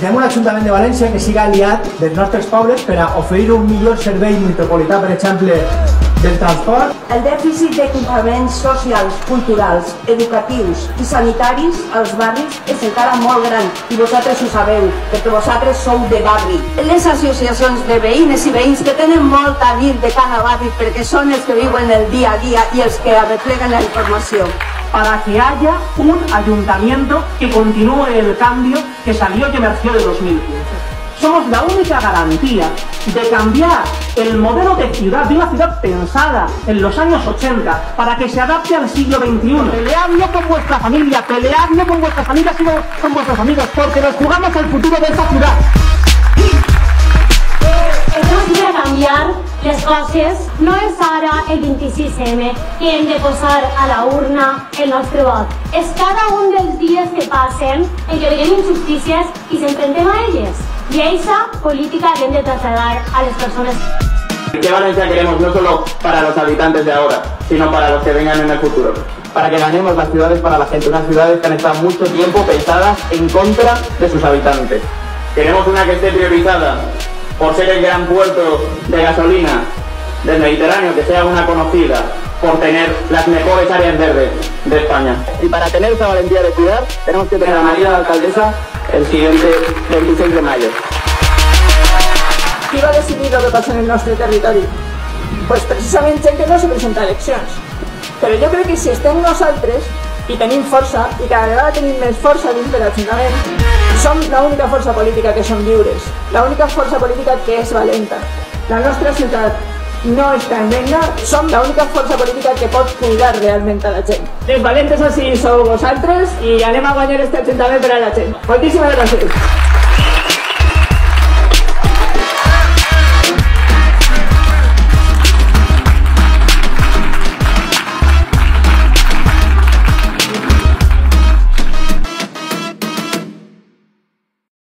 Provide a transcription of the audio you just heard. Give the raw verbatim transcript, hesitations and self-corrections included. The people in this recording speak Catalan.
necessitem un Ajuntament de València que siga aliat dels nostres pobles per a oferir un millor servei metropolità, per exemple, del transport. El dèficit d'equipaments socials, culturals, educatius i sanitaris als barris és encara molt gran i vosaltres ho sabeu, perquè vosaltres sou de barri. Les associacions de veïnes i veïns que tenen molt a dir de cada barri perquè són els que viuen el dia a dia i els que arrepleguen la informació. Para que haya un ayuntamiento que continúe el cambio que salió y emergió de dos mil quince. Somos la única garantía de cambiar el modelo de ciudad, de una ciudad pensada en los años ochenta, para que se adapte al siglo veintiuno. Pelead no con vuestra familia, pelead no con vuestras familias, sino con vuestros amigos, porque nos jugamos el futuro de esta ciudad. Tenemos que canviar les coses. No és ara el vint-i-sis eme que hem de posar a la urna el nostre vot. És cada un dels dies que passen en què veiem injustícies i s'enfrentem a elles. Y esa política la hem de trasladar a las personas. ¿Qué Valencia queremos? No solo para los habitantes de ahora, sino para los que vengan en el futuro. Para que ganemos las ciudades para la gente, unas ciudades que han estado mucho tiempo pensadas en contra de sus habitantes. Queremos una que esté priorizada por ser el gran puerto de gasolina del Mediterráneo, que sea una conocida por tener las mejores áreas verdes de España. Y para tener esa valentía de cuidar, tenemos que tener a María la alcaldesa el siguiente veintiséis de mayo. Qui va decidir el que passa en el nostre territori? Pues precisament gent que no se presenta a eleccions. Però jo crec que si estem nosaltres i tenim força, i cada vegada tenim més força dins de l'Ajuntament, som l'única força política que som lliures, l'única força política que és valenta. La nostra ciutat no està en venda, som l'única força política que pot cuidar realment a la gent. Les valentes així sou vosaltres i anem a guanyar este Ajuntament per a la gent. Moltíssimes gràcies.